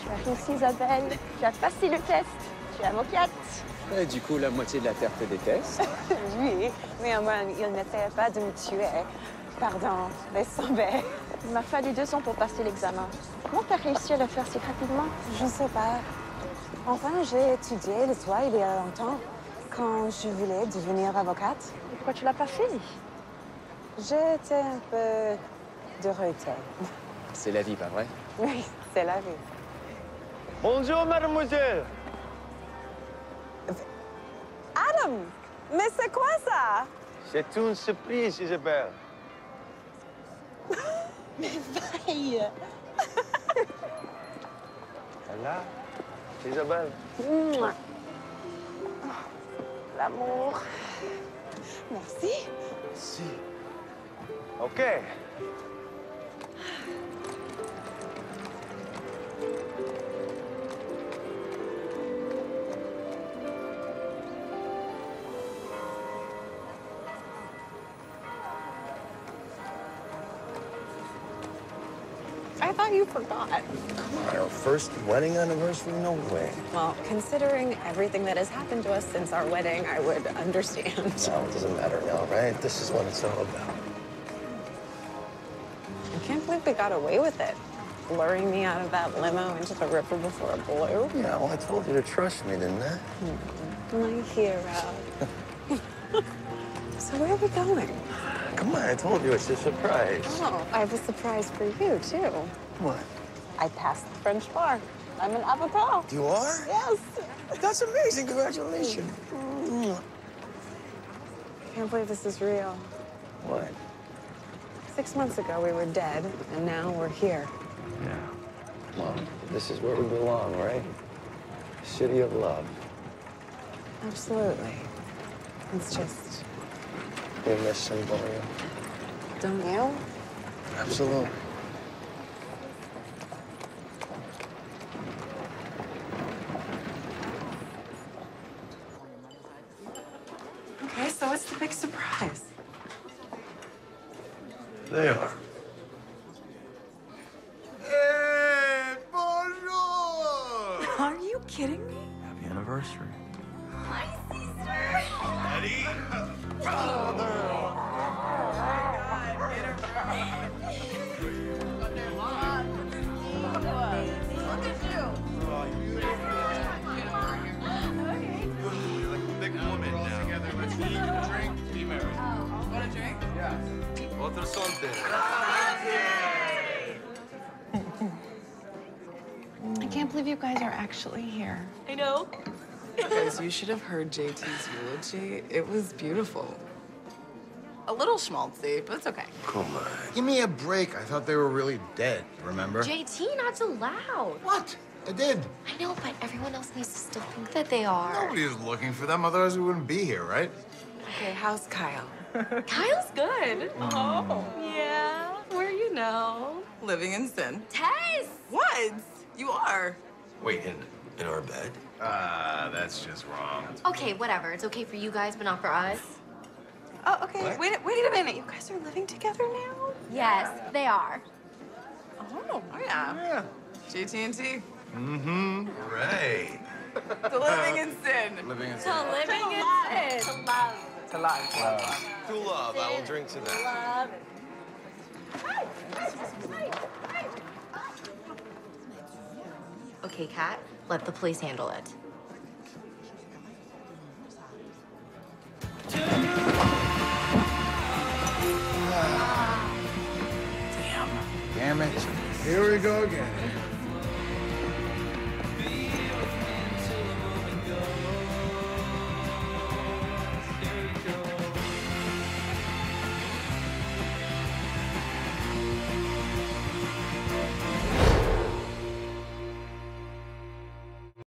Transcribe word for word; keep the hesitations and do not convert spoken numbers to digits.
Tu as réussi, Isabelle. Tu as passé le test. Tu es avocate. Et du coup, la moitié de la Terre te déteste. Oui, mais au moins, il n'essayait pas de me tuer. Pardon, laisse tomber. Il m'a fallu deux ans pour passer l'examen. Comment tu as réussi à le faire si rapidement? Je ne sais pas. Enfin, j'ai étudié l'histoire il y a longtemps, quand je voulais devenir avocate. Et pourquoi tu l'as pas fait? J'étais un peu de retard. C'est la vie, pas vrai? Oui, c'est la vie. Bonjour, mademoiselle. Adam, mais c'est quoi ça? C'est une surprise, Isabelle. Mais vaille. Voilà, Isabelle. Mouah. L'amour. Merci. Si. OK. I thought you forgot. Come on, our first wedding anniversary? No way. Well, considering everything that has happened to us since our wedding, I would understand. No, it doesn't matter now, right? This is what it's all about. I can't believe we got away with it. Luring me out of that limo into the river before it blew. Yeah, well, I told you to trust me, didn't I? Mm-hmm. My hero. So where are we going? Come on, I told you it's a surprise. Oh, I have a surprise for you, too. What? I passed the French bar. I'm an avocat. You are? Yes. That's amazing. Congratulations. I can't believe this is real. What? Six months ago, we were dead, and now we're here. Yeah. Well, this is where we belong, right? City of love. Absolutely. It's just... We miss Symbolium. Don't you? Absolutely. Okay, so what's the big surprise? They are. Hey, bonjour! Are you kidding me? Happy anniversary. Eddie? Otro sonte. I can't believe you guys are actually here. I know. Guys, you should have heard J T's eulogy. It was beautiful. A little schmaltzy, but it's okay. Come on. Give me a break. I thought they were really dead, remember? J T, not so loud. What? I did. I know, but everyone else needs to still think that they are. Nobody was looking for them, otherwise we wouldn't be here, right? Okay, how's Kyle? Kyle's good. Oh. Yeah, where you know? Living in sin. Tess! What? You are. Wait, in, in our bed? Ah, uh, that's just wrong. Okay, whatever. It's okay for you guys, but not for us. Oh, okay. What? Wait, wait a minute. You guys are living together now? Yes, they are. Oh, oh yeah. Yeah. J T and T. Mm-hmm. Right. To living in sin. Living in So living in sin. To love. To love. To love. To love. I will drink to that. Love. Okay, Kat, let the police handle it. Damn it. Here we go again.